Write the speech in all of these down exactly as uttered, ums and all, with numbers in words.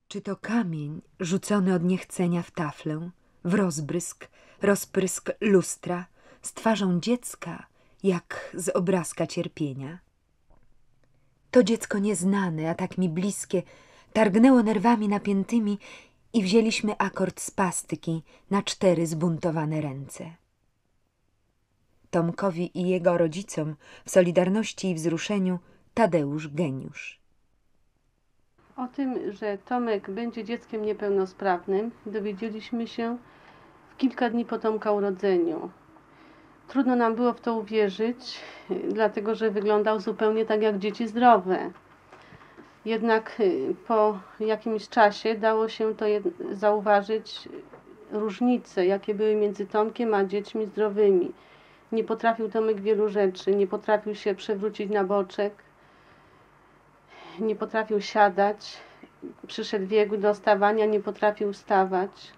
Czy to kamień rzucony od niechcenia w taflę, w rozbrysk, rozprysk lustra, z twarzą dziecka, jak z obrazka cierpienia? To dziecko nieznane, a tak mi bliskie, targnęło nerwami napiętymi i wzięliśmy akord z pastyki na cztery zbuntowane ręce. Tomkowi i jego rodzicom w solidarności i wzruszeniu Tadeusz geniusz. O tym, że Tomek będzie dzieckiem niepełnosprawnym, dowiedzieliśmy się w kilka dni po Tomka urodzeniu. Trudno nam było w to uwierzyć, dlatego że wyglądał zupełnie tak jak dzieci zdrowe. Jednak po jakimś czasie dało się to zauważyć różnice, jakie były między Tomkiem a dziećmi zdrowymi. Nie potrafił Tomek wielu rzeczy, nie potrafił się przewrócić na boczek, nie potrafił siadać, przyszedł wiek do stawania, nie potrafił wstawać.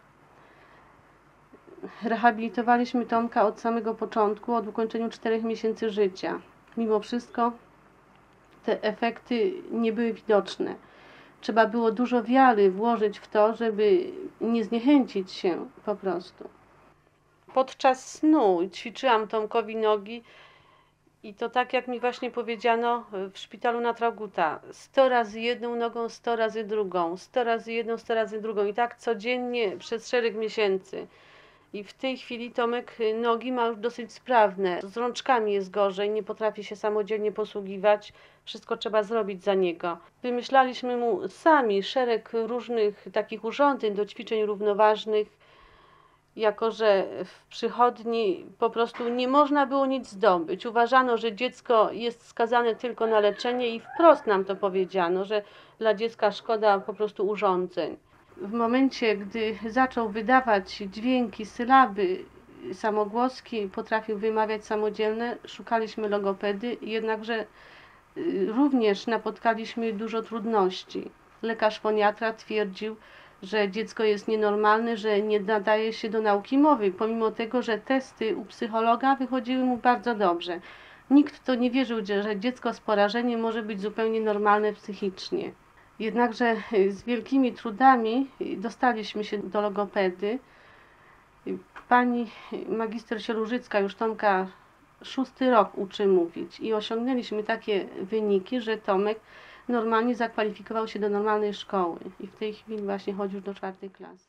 Rehabilitowaliśmy Tomka od samego początku, od ukończenia czterech miesięcy życia. Mimo wszystko te efekty nie były widoczne. Trzeba było dużo wiary włożyć w to, żeby nie zniechęcić się po prostu. Podczas snu ćwiczyłam Tomkowi nogi i to tak, jak mi właśnie powiedziano w szpitalu na Traugutta. Sto razy jedną nogą, sto razy drugą, sto razy jedną, sto razy drugą. I tak codziennie przez szereg miesięcy. I w tej chwili Tomek nogi ma już dosyć sprawne. Z rączkami jest gorzej, nie potrafi się samodzielnie posługiwać. Wszystko trzeba zrobić za niego. Wymyślaliśmy mu sami szereg różnych takich urządzeń do ćwiczeń równoważnych, jako że w przychodni po prostu nie można było nic zdobyć. Uważano, że dziecko jest skazane tylko na leczenie i wprost nam to powiedziano, że dla dziecka szkoda po prostu urządzeń. W momencie, gdy zaczął wydawać dźwięki, sylaby, samogłoski, potrafił wymawiać samodzielne, szukaliśmy logopedy, jednakże również napotkaliśmy dużo trudności. Lekarz foniatra twierdził, że dziecko jest nienormalne, że nie nadaje się do nauki mowy, pomimo tego, że testy u psychologa wychodziły mu bardzo dobrze. Nikt w to nie wierzył, że dziecko z porażeniem może być zupełnie normalne psychicznie. Jednakże z wielkimi trudami dostaliśmy się do logopedy. Pani magister Sielużycka już Tomka szósty rok uczy mówić i osiągnęliśmy takie wyniki, że Tomek normalnie zakwalifikował się do normalnej szkoły i w tej chwili właśnie chodzi już do czwartej klasy.